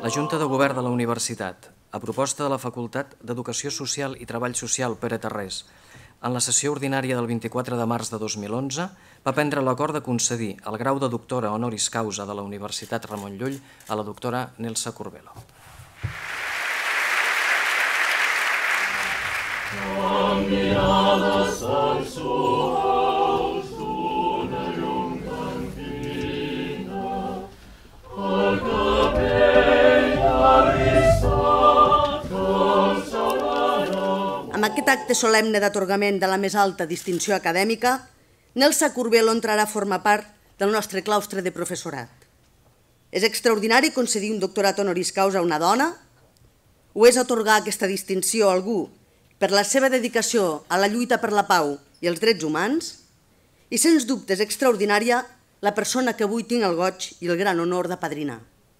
La Junta de Govern de la Universitat, a proposta de la Facultat d'Educació Social i Treball Social Pere Tarrés, en la sessió ordinària del 24 de març de 2011, va prendre l'acord de concedir el grau de doctora honoris causa de la Universitat Ramon Llull a la doctora Nelsa Curbelo. Amb aquest acte solemne d'atorgament de la més alta distinció acadèmica, Nelsa Curbelo entrarà a formar part del nostre claustre de professorat. És extraordinari concedir un doctorat honoris causa a una dona? O és atorgar aquesta distinció a algú per la seva dedicació a la lluita per la pau i els drets humans? I sens dubte és extraordinària la persona que avui tinc el goig i el gran honor d'apadrinar.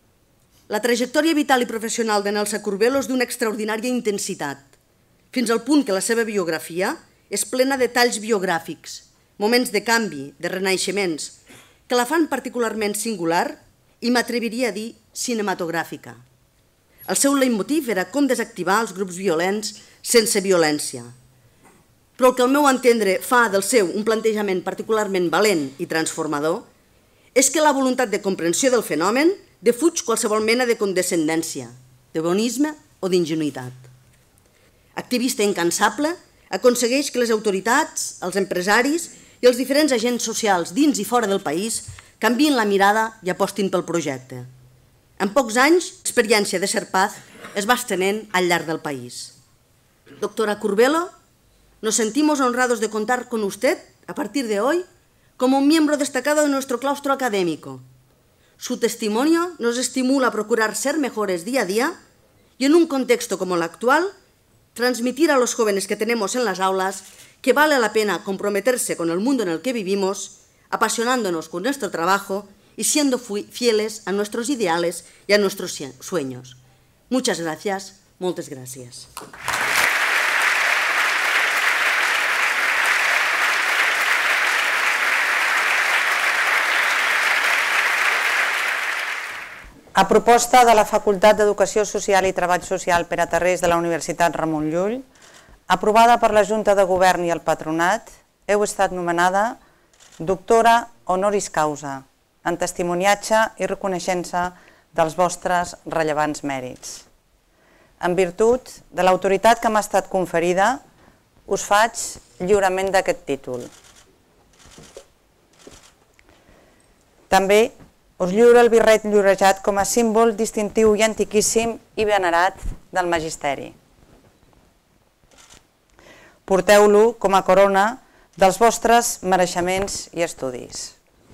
La trajectòria vital i professional de Nelsa Curbelo és d'una extraordinària intensitat, fins al punt que la seva biografia és plena de talls biogràfics, moments de canvi, de renaixements, que la fan particularment singular i m'atreviria a dir cinematogràfica. El seu leitmotiv era com desactivar els grups violents sense violència. Però el que al meu entendre fa del seu un plantejament particularment valent i transformador és que la voluntat de comprensió del fenomen defuig qualsevol mena de condescendència, de bonisme o d'ingenuïtat. Activista incansable, aconsegueix que les autoritats, els empresaris i els diferents agents socials dins i fora del país canviïn la mirada i apostin pel projecte. En pocs anys, l'experiència de Serpaz es va estenent al llarg del país. Doctora Curbelo, nos sentimos honrados de contar con usted, a partir de hoy, como un miembro destacado de nuestro claustro académico. Su testimonio nos estimula a procurar ser mejores día a día y en un contexto como el actual, transmitir a los jóvenes que tenemos en las aulas que vale la pena comprometerse con el mundo en el que vivimos, apasionándonos con nuestro trabajo y siendo fieles a nuestros ideales y a nuestros sueños. Muchas gracias, moltes gràcies. A proposta de la Facultat d'Educació Social i Treball Social Pere Tarrés de la Universitat Ramon Llull, aprovada per la Junta de Govern i el Patronat, heu estat nomenada doctora honoris causa, en testimoniatge i reconeixença dels vostres rellevants mèrits. En virtut de l'autoritat que m'ha estat conferida, us faig lliurament d'aquest títol. També us lliuro el birret llorejat com a símbol distintiu i antiquíssim i venerat del magisteri. Porteu-lo com a corona dels vostres mereixements i estudis.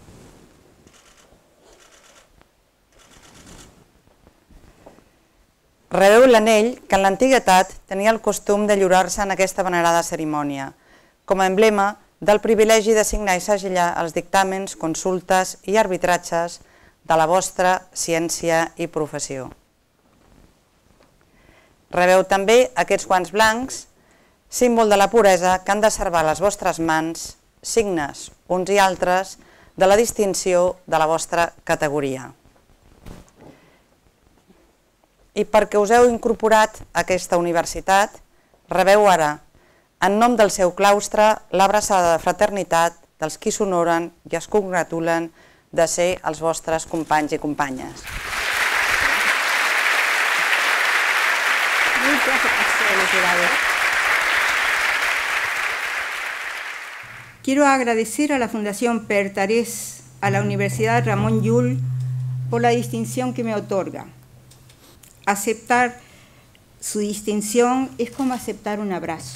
Rebeu l'anell que en l'antiguitat tenia el costum de lliurar-se en aquesta venerada cerimònia, com a emblema del privilegi de signar i segellar els dictàmens, consultes i arbitratges de la vostra ciència i professió. Rebeu també aquests guants blancs, símbol de la puresa que han de servar les vostres mans, signes uns i altres de la distinció de la vostra categoria. I perquè us heu incorporat a aquesta universitat, rebeu ara, en nom del seu claustre, l'abraçada de fraternitat dels qui s'honoren i es congratulen de ser els vostres companys i companyes. Quiero agradecer a la Fundación Pere Tarrés, a la Universidad Ramon Llull, por la distinción que me otorga. Aceptar su distinción es como aceptar un abrazo.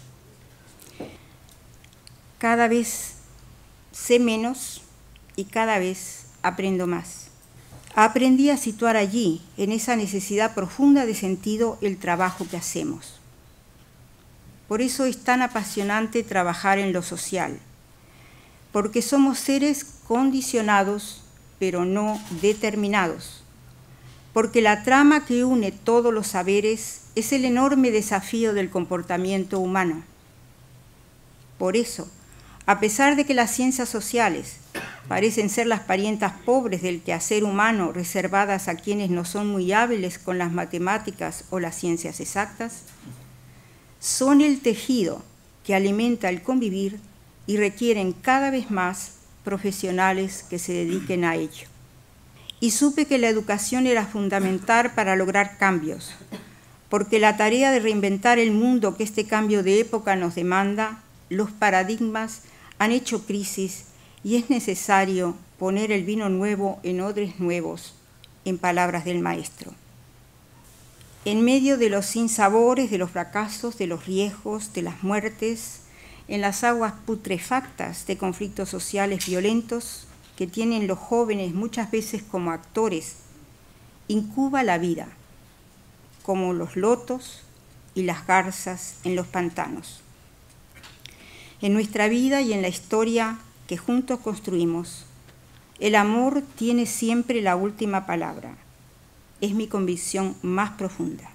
Cada vez sé menos y cada vez aprendo más. Aprendí a situar allí, en esa necesidad profunda de sentido, el trabajo que hacemos. Por eso es tan apasionante trabajar en lo social, porque somos seres condicionados, pero no determinados, porque la trama que une todos los saberes es el enorme desafío del comportamiento humano. Por eso, a pesar de que las ciencias sociales parecen ser las parientas pobres del quehacer humano reservadas a quienes no son muy hábiles con las matemáticas o las ciencias exactas, son el tejido que alimenta el convivir y requieren cada vez más profesionales que se dediquen a ello. Y supe que la educación era fundamental para lograr cambios, porque la tarea de reinventar el mundo que este cambio de época nos demanda, los paradigmas han hecho crisis y es necesario poner el vino nuevo en odres nuevos, en palabras del maestro. En medio de los sinsabores, de los fracasos, de los riesgos, de las muertes, en las aguas putrefactas de conflictos sociales violentos que tienen los jóvenes muchas veces como actores, incuba la vida, como los lotos y las garzas en los pantanos. En nuestra vida y en la historia que juntos construimos, el amor tiene siempre la última palabra. Es mi convicción más profunda.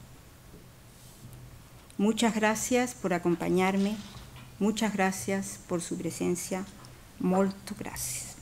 Muchas gracias por acompañarme, muchas gracias por su presencia, molto gracias.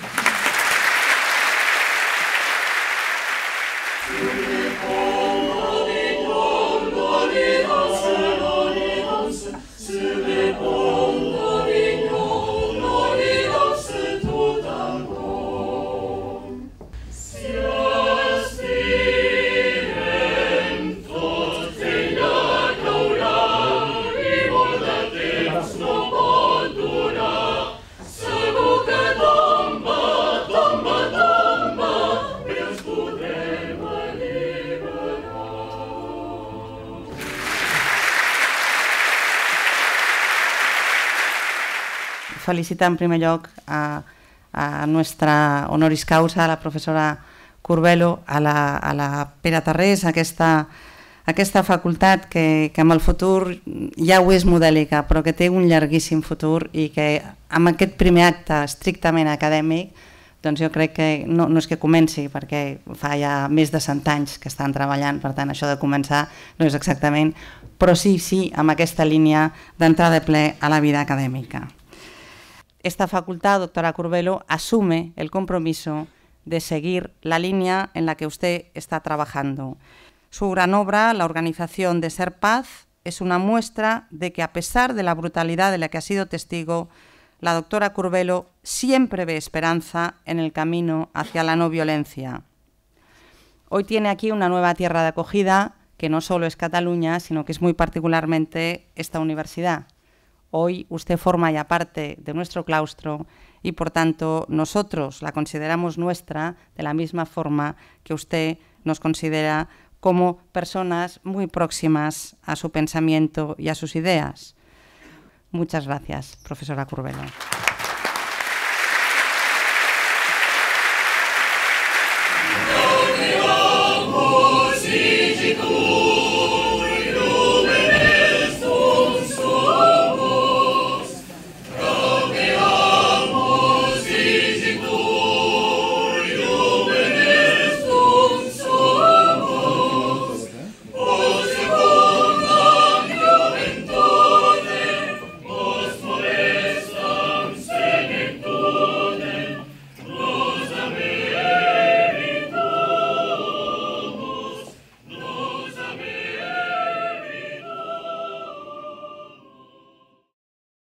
Felicitar en primer lloc a nuestra honoris causa, a la professora Curbelo, a la Pere Tarrés, aquesta facultat que en el futur ja ho és modèlica, però que té un llarguíssim futur i que amb aquest primer acte estrictament acadèmic, doncs jo crec que no és que comenci, perquè fa ja més de 100 anys que estan treballant, per tant això de començar no és exactament, però sí amb aquesta línia d'entrar de ple a la vida acadèmica. Esta facultad, doctora Curbelo, asume el compromiso de seguir la línea en la que usted está trabajando. Su gran obra, la organización de Ser Paz, es una muestra de que a pesar de la brutalidad de la que ha sido testigo, la doctora Curbelo siempre ve esperanza en el camino hacia la no violencia. Hoy tiene aquí una nueva tierra de acogida que no solo es Cataluña, sino que es muy particularmente esta universidad. Hoy usted forma ya parte de nuestro claustro y, por tanto, nosotros la consideramos nuestra de la misma forma que usted nos considera como personas muy próximas a su pensamiento y a sus ideas. Muchas gracias, profesora Curbelo.